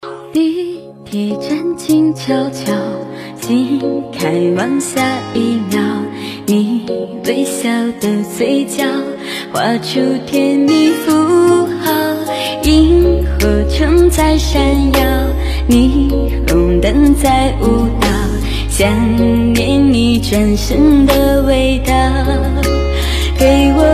地铁站静悄悄，心开往下一秒，你微笑的嘴角画出甜蜜符号，萤火虫在闪耀，霓虹灯在舞蹈，想念你转身的味道，给我